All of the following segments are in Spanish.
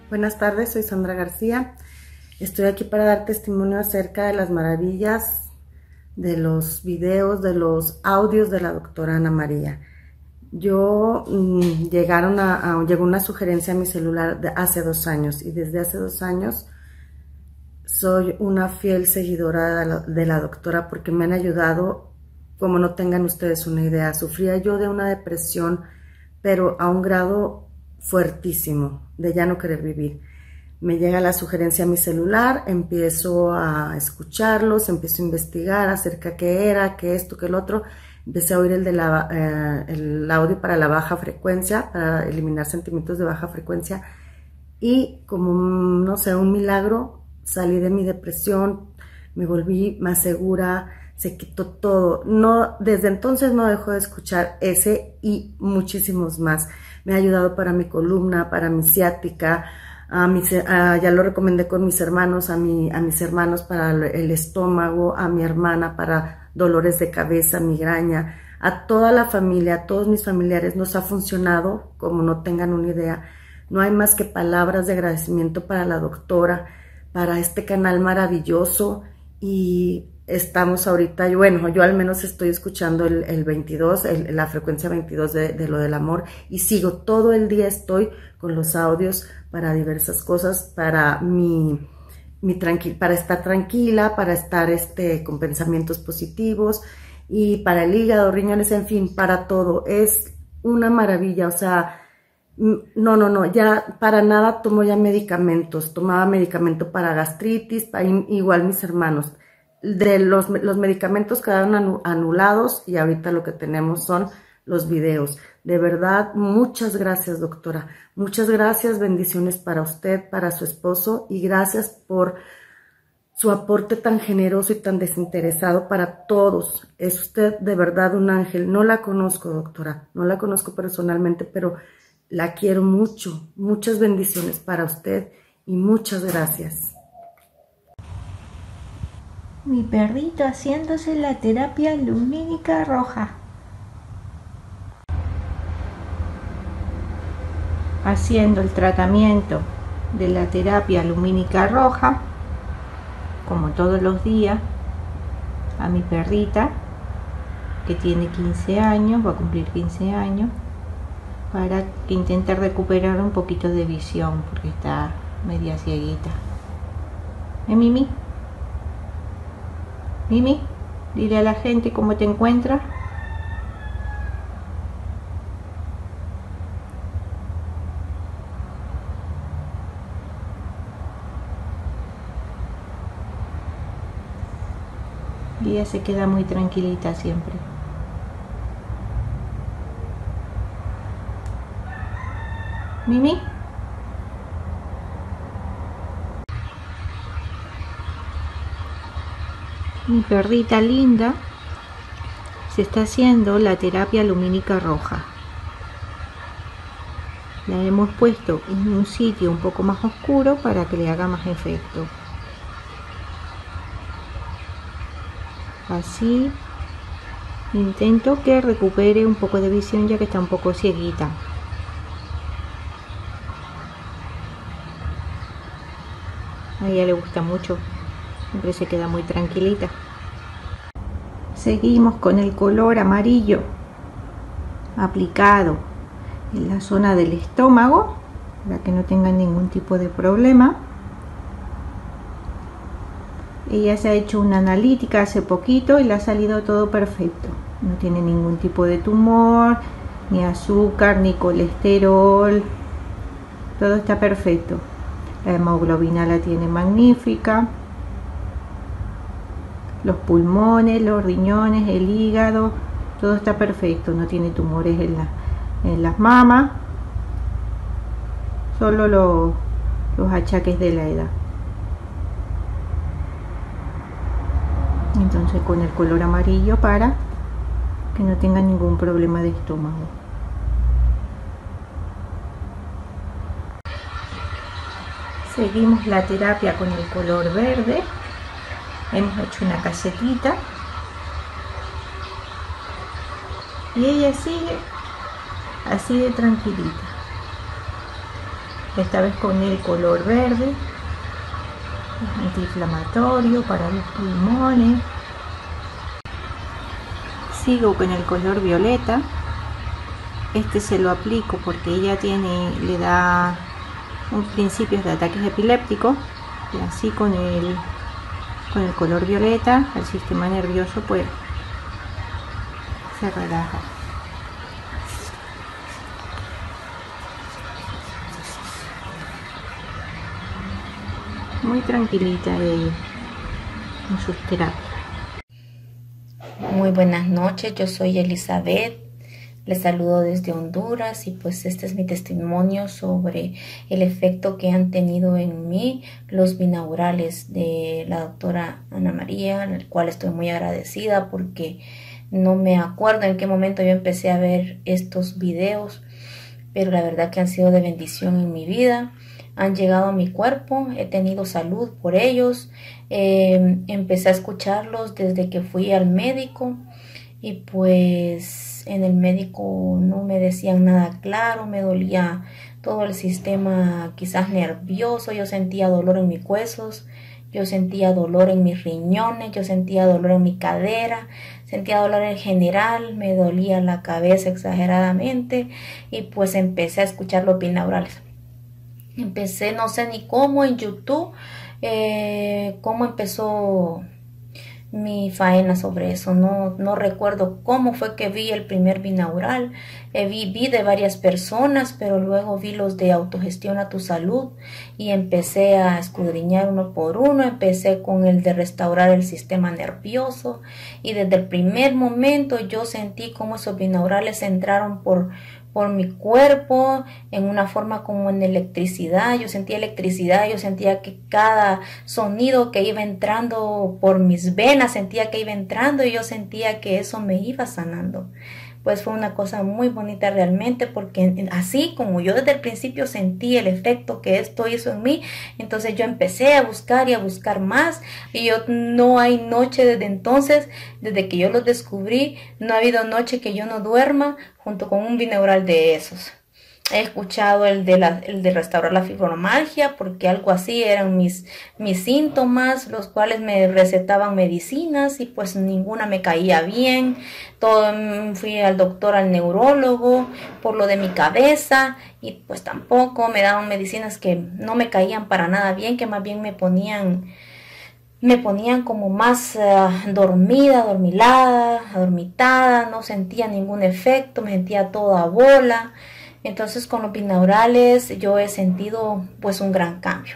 Buenas tardes, soy Sandra García. Estoy aquí para dar testimonio acerca de las maravillas de los videos, de los audios de la doctora Ana María. Llegó una sugerencia a mi celular hace 2 años y desde hace 2 años soy una fiel seguidora de la doctora porque me han ayudado como no tengan ustedes una idea. Sufría yo de una depresión, pero a un grado fuertísimo, de ya no querer vivir. Me llega la sugerencia a mi celular, empiezo a escucharlos, empiezo a investigar acerca qué era, qué esto, qué el otro. Empecé a oír el audio para la baja frecuencia, para eliminar sentimientos de baja frecuencia. Y como, no sé, un milagro, salí de mi depresión, me volví más segura, se quitó todo. No, desde entonces no dejo de escuchar ese y muchísimos más. Me ha ayudado para mi columna, para mi ciática, ya lo recomendé con mis hermanos, a mis hermanos para el estómago, a mi hermana para dolores de cabeza, migraña, a toda la familia, a todos mis familiares nos ha funcionado como no tengan una idea. No hay más que palabras de agradecimiento para la doctora, para este canal maravilloso, y estamos ahorita, yo al menos estoy escuchando el 22, la frecuencia 22 de lo del amor, y sigo todo el día, estoy con los audios para diversas cosas, para para estar tranquila, para estar con pensamientos positivos, y para el hígado, riñones, en fin, para todo. Es una maravilla, o sea, no, ya para nada tomo ya medicamentos. Tomaba medicamento para gastritis, igual mis hermanos. Los medicamentos quedaron anulados y ahorita lo que tenemos son los videos. De verdad, muchas gracias, doctora. Muchas gracias, bendiciones para usted, para su esposo, y gracias por su aporte tan generoso y tan desinteresado para todos. Es usted de verdad un ángel. No la conozco, doctora, no la conozco personalmente, pero la quiero mucho. Muchas bendiciones para usted y muchas gracias. Mi perrito haciéndose la terapia lumínica roja. Haciendo el tratamiento de la terapia lumínica roja, como todos los días, a mi perrita, que tiene 15 años, va a cumplir 15 años, para intentar recuperar un poquito de visión, porque está media cieguita. Mimi? Mimi, dile a la gente cómo te encuentras. Y ella se queda muy tranquilita siempre. Mimi. Mi perrita linda se está haciendo la terapia lumínica roja. La hemos puesto en un sitio un poco más oscuro para que le haga más efecto. Así intento que recupere un poco de visión, ya que está un poco cieguita. A ella le gusta mucho. Siempre se queda muy tranquilita. Seguimos con el color amarillo aplicado en la zona del estómago para que no tenga ningún tipo de problema. Ella se ha hecho una analítica hace poquito y le ha salido todo perfecto. No tiene ningún tipo de tumor, ni azúcar, ni colesterol. Todo está perfecto. La hemoglobina la tiene magnífica. Los pulmones, los riñones, el hígado, todo está perfecto. No tiene tumores en las mamas, solo los achaques de la edad. Entonces, con el color amarillo, para que no tenga ningún problema de estómago. Seguimos la terapia con el color verde. Hemos hecho una casetita y ella sigue así de tranquilita. esta vez con el color verde, antiinflamatorio para los pulmones. Sigo con el color violeta. Este se lo aplico porque ella le da un principio de ataques epilépticos, y así con el color violeta el sistema nervioso pues se relaja. Muy tranquilita ella en sus terapias. Muy buenas noches, yo soy Elizabeth, les saludo desde Honduras y pues este es mi testimonio sobre el efecto que han tenido en mí los binaurales de la doctora Ana María, al cual estoy muy agradecida porque no me acuerdo en qué momento yo empecé a ver estos videos, pero la verdad que han sido de bendición en mi vida. Han llegado a mi cuerpo, he tenido salud por ellos, empecé a escucharlos desde que fui al médico y pues en el médico no me decían nada claro, me dolía todo el sistema quizás nervioso, yo sentía dolor en mis huesos, yo sentía dolor en mis riñones, yo sentía dolor en mi cadera, sentía dolor en general, me dolía la cabeza exageradamente y pues empecé a escuchar los binaurales. Empecé, no sé ni cómo, en YouTube, cómo empezó mi faena sobre eso. No recuerdo cómo fue que vi el primer binaural. Vi de varias personas, pero luego vi los de autogestión a tu salud y empecé a escudriñar uno por uno. Empecé con el de restaurar el sistema nervioso y desde el primer momento yo sentí como esos binaurales entraron por mi cuerpo en una forma como en electricidad. Yo sentía electricidad, yo sentía que cada sonido que iba entrando por mis venas, sentía que iba entrando y yo sentía que eso me iba sanando. Pues fue una cosa muy bonita realmente, porque así como yo desde el principio sentí el efecto que esto hizo en mí, entonces yo empecé a buscar y a buscar más y yo no hay noche desde entonces, desde que yo los descubrí, no ha habido noche que yo no duerma junto con un binaural de esos. He escuchado el de restaurar la fibromialgia, porque algo así eran mis síntomas, los cuales me recetaban medicinas y pues ninguna me caía bien. Fui al doctor, al neurólogo, por lo de mi cabeza y pues tampoco me daban medicinas que no me caían para nada bien, que más bien me ponían como más dormida, adormilada, adormitada, no sentía ningún efecto, me sentía toda bola. Entonces con los binaurales yo he sentido pues un gran cambio.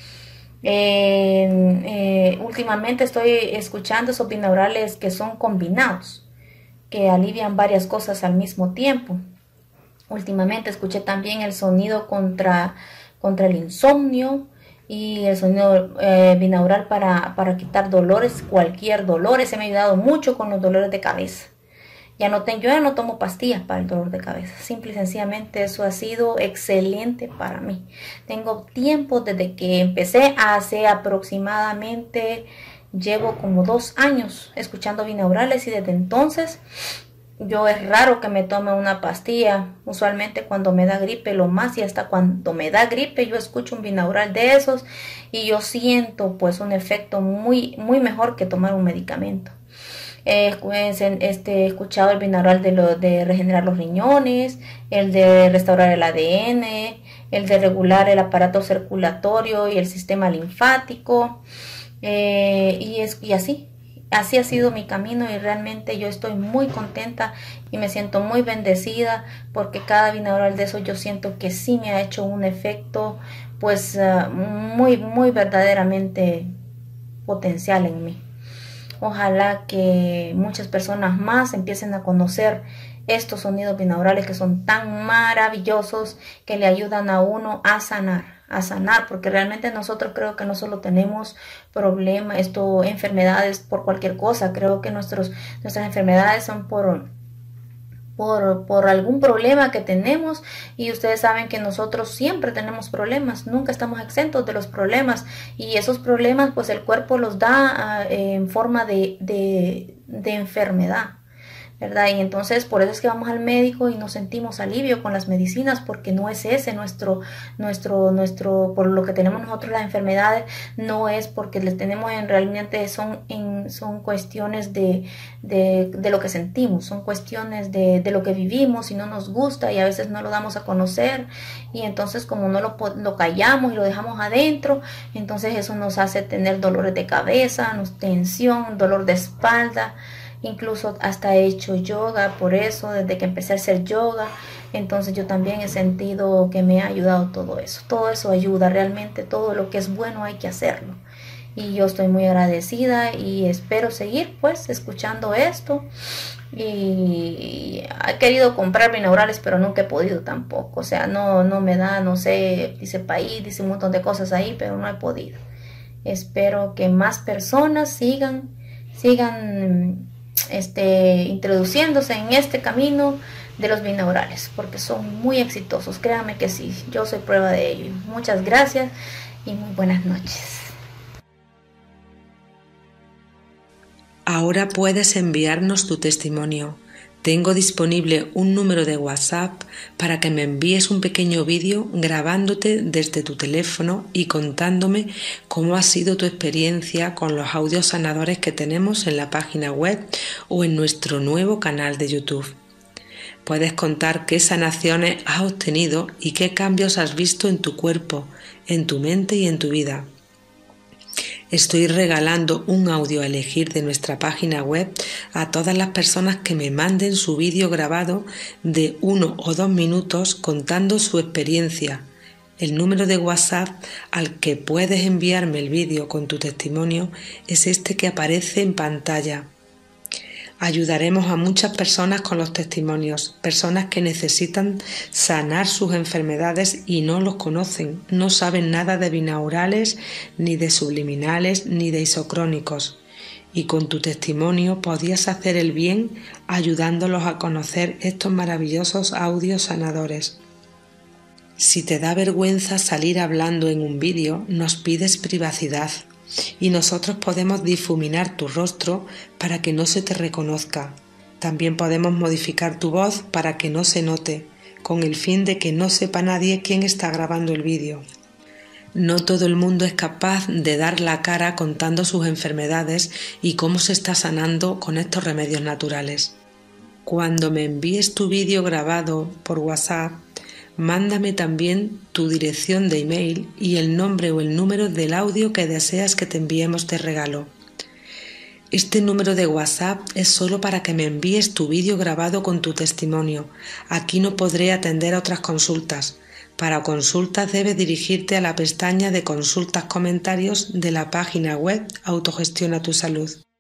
Últimamente estoy escuchando esos binaurales que son combinados, que alivian varias cosas al mismo tiempo. Últimamente escuché también el sonido contra el insomnio y el sonido binaural para quitar dolores, cualquier dolor. Ese me ha ayudado mucho con los dolores de cabeza. Yo ya no tomo pastillas para el dolor de cabeza. Simple y sencillamente eso ha sido excelente para mí. Tengo tiempo desde que empecé, hace aproximadamente, llevo como 2 años escuchando binaurales y desde entonces yo es raro que me tome una pastilla. Usualmente cuando me da gripe, lo más, y hasta cuando me da gripe yo escucho un binaural de esos y yo siento pues un efecto muy, muy mejor que tomar un medicamento. He escuchado el binaural de regenerar los riñones, el de restaurar el ADN, el de regular el aparato circulatorio y el sistema linfático, y así ha sido mi camino y realmente yo estoy muy contenta y me siento muy bendecida porque cada binaural de eso yo siento que sí me ha hecho un efecto pues muy, muy verdaderamente potencial en mí. Ojalá que muchas personas más empiecen a conocer estos sonidos binaurales que son tan maravillosos, que le ayudan a uno a sanar, porque realmente nosotros creo que no solo tenemos problemas, enfermedades por cualquier cosa. Creo que nuestras enfermedades son por algún problema que tenemos, y ustedes saben que nosotros siempre tenemos problemas, nunca estamos exentos de los problemas, y esos problemas pues el cuerpo los da en forma de enfermedad. ¿verdad? Y entonces por eso es que vamos al médico y nos sentimos alivio con las medicinas, porque no es ese por lo que tenemos nosotros las enfermedades, no es porque les tenemos realmente son cuestiones de lo que sentimos, son cuestiones de lo que vivimos y no nos gusta y a veces no lo damos a conocer, y entonces como no lo callamos y lo dejamos adentro, entonces eso nos hace tener dolores de cabeza, tensión, dolor de espalda. Incluso hasta he hecho yoga por eso, desde que empecé a hacer yoga. Entonces yo también he sentido que me ha ayudado todo eso. Todo eso ayuda, realmente todo lo que es bueno hay que hacerlo. Y yo estoy muy agradecida y espero seguir pues escuchando esto. Y he querido comprar binaurales, pero nunca he podido tampoco. O sea, no me da, no sé, dice país, dice un montón de cosas ahí, pero no he podido. Espero que más personas sigan introduciéndose en este camino de los binaurales, porque son muy exitosos, créanme que sí, yo soy prueba de ello. Muchas gracias y muy buenas noches. Ahora puedes enviarnos tu testimonio. Tengo disponible un número de WhatsApp para que me envíes un pequeño vídeo grabándote desde tu teléfono y contándome cómo ha sido tu experiencia con los audios sanadores que tenemos en la página web o en nuestro nuevo canal de YouTube. Puedes contar qué sanaciones has obtenido y qué cambios has visto en tu cuerpo, en tu mente y en tu vida. Estoy regalando un audio a elegir de nuestra página web a todas las personas que me manden su vídeo grabado de 1 o 2 minutos contando su experiencia. El número de WhatsApp al que puedes enviarme el vídeo con tu testimonio es este que aparece en pantalla. Ayudaremos a muchas personas con los testimonios, personas que necesitan sanar sus enfermedades y no los conocen, no saben nada de binaurales, ni de subliminales, ni de isocrónicos. Y con tu testimonio podías hacer el bien ayudándolos a conocer estos maravillosos audios sanadores. Si te da vergüenza salir hablando en un vídeo, nos pides privacidad. Y nosotros podemos difuminar tu rostro para que no se te reconozca. También podemos modificar tu voz para que no se note, con el fin de que no sepa nadie quién está grabando el vídeo. No todo el mundo es capaz de dar la cara contando sus enfermedades y cómo se está sanando con estos remedios naturales. Cuando me envíes tu vídeo grabado por WhatsApp, mándame también tu dirección de email y el nombre o el número del audio que deseas que te enviemos de regalo. Este número de WhatsApp es solo para que me envíes tu vídeo grabado con tu testimonio. Aquí no podré atender a otras consultas. Para consultas debes dirigirte a la pestaña de consultas comentarios de la página web Autogestiona tu Salud.